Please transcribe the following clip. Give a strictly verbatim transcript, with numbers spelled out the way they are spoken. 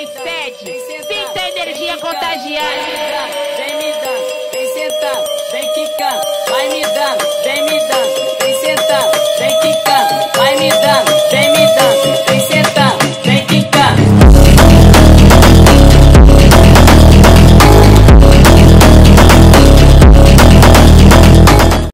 mais sede. Sinta a energia contagiante. Vem me dando, vem sentando, vem quicando, vai me dando, vem me dando.